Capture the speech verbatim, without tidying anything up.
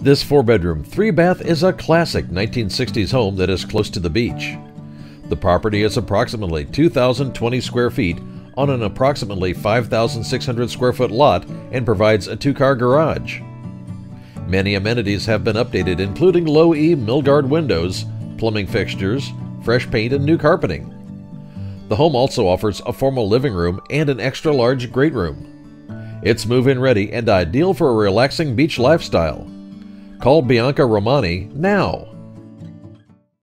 This four-bedroom, three-bath is a classic nineteen sixties home that is close to the beach. The property is approximately two thousand twenty square feet on an approximately five thousand six hundred square foot lot and provides a two-car garage. Many amenities have been updated, including low-E Milgard windows, plumbing fixtures, fresh paint, and new carpeting. The home also offers a formal living room and an extra-large great room. It's move-in ready and ideal for a relaxing beach lifestyle. Call Bianca Romani now.